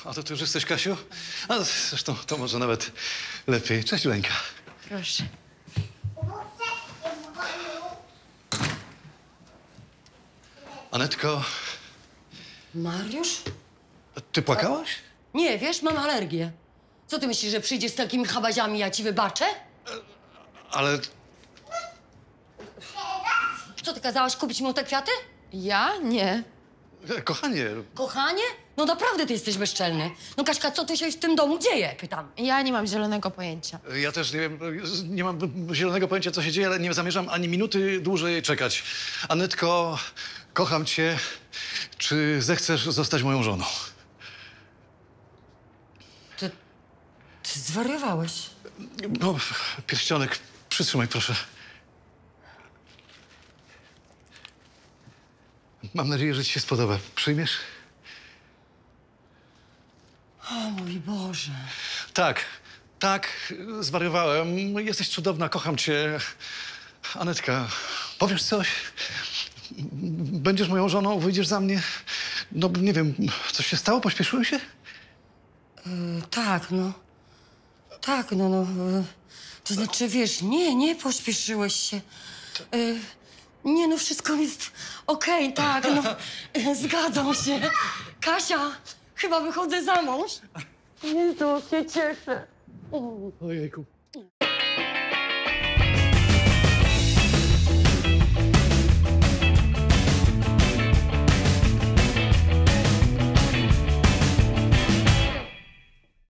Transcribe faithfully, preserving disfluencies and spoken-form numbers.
a to ty już jesteś, Kasiu? A zresztą to może nawet lepiej. Cześć, Lenka. Proszę. Anetko, Mariusz? ty płakałaś? Nie, wiesz, mam alergię. Co ty myślisz, że przyjdziesz z takimi chabaziami, ja ci wybaczę? Ale Co, ty kazałaś kupić mu te kwiaty? Ja? Nie. e, kochanie, Kochanie? No naprawdę ty jesteś bezczelny. No Kaśka, co tu się w tym domu dzieje? Pytam. Ja nie mam zielonego pojęcia. ja też nie wiem, nie mam zielonego pojęcia, co się dzieje, ale nie zamierzam ani minuty dłużej czekać. Anetko, kocham cię. Czy zechcesz zostać moją żoną? Ty... Ty zwariowałeś. No, pierścionek, przytrzymaj, proszę. Mam nadzieję, że ci się spodoba. Przyjmiesz? O mój Boże. Tak, tak, zwariowałem. Jesteś cudowna, kocham cię. Anetka, powiesz coś? Będziesz moją żoną, wyjdziesz za mnie? No, nie wiem, coś się stało? Pośpieszyłem się? Y, tak, no. Tak, no, no. Y, to znaczy, wiesz, nie, nie pośpieszyłeś się. Y, nie, no, wszystko jest okej, tak, no. Y, zgadzam się. Kasia, chyba wychodzę za mąż. Jezu, się cieszę. Ojejku.